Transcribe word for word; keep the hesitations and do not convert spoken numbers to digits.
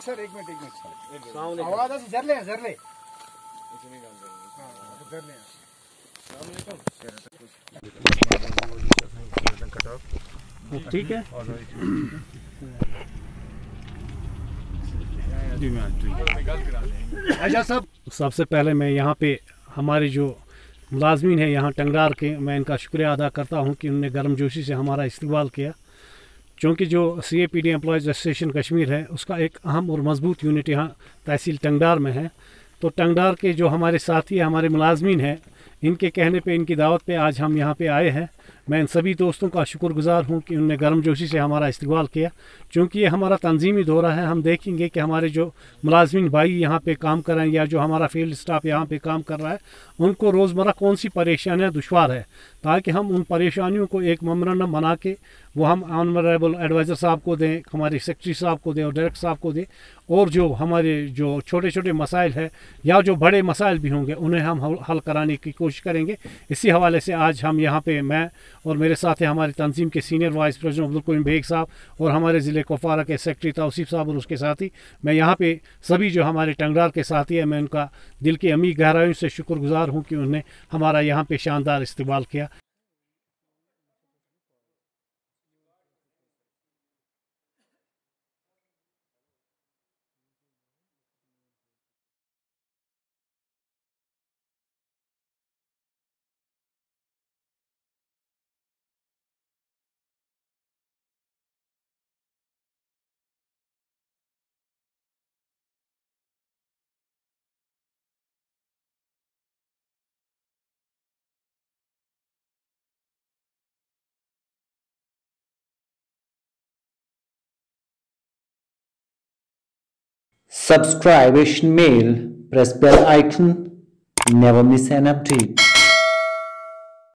Sir एक minute एक minute आवाज ऐसे जर ले जर ले जर ले ठीक है। अच्छा सब सबसे पहले मैं यहाँ पे हमारे जो मुलाजमीन है यहाँ टंगडार के, मैं इनका शुक्रिया अदा करता हूँ कि उन्होंने गर्मजोशी से हमारा इस्तेमाल किया, क्योंकि जो C A P D employees association Kashmir है उसका एक अहम और मजबूत यूनिट यहाँ तहसील टंगडार में है। तो टंगडार के जो हमारे साथी हमारे मुलाजमीन हैं, इनके कहने पे, इनकी दावत पे आज हम यहाँ पे आए हैं। मैं इन सभी दोस्तों का शुक्रगुजार हूँ कि उन्होंने गर्मजोशी से हमारा इस्तेमाल किया, क्योंकि ये हमारा तंजीमी दौरा है। हम देखेंगे कि हमारे जो मुलाजमीन भाई यहाँ पे काम कर रहे हैं या जो हमारा फील्ड स्टाफ यहाँ पे काम कर रहा है, उनको रोज़मर्रा कौन सी परेशानियाँ दुश्वार है, ताकि हम उन परेशानियों को एक मेमोरेंडम बना के वो हम ऑनरेबल एडवाइज़र साहब को दें, हमारे सेक्रेटरी साहब को दें और डायरेक्टर साहब को दें, और जो हमारे जो छोटे छोटे मसाइल है या जो बड़े मसाइल भी होंगे उन्हें हम हल कराने की कोशिश करेंगे। इसी हवाले से आज हम यहाँ पे, मैं और मेरे साथ हैं हमारे तंजीम के senior vice president Abdul Karim Beg साहब और हमारे ज़िले कुपवारा के सेक्रेटरी तौसीफ साहब और उसके साथी। मैं यहाँ पे सभी जो हमारे टंगडार के साथी हैं, मैं उनका दिल की अमीर गहराइयों से शुक्रगुजार हूँ कि उन्होंने हमारा यहाँ पे शानदार इस्तेमाल किया। Subscribe Asian Mail, press bell icon, never miss an update.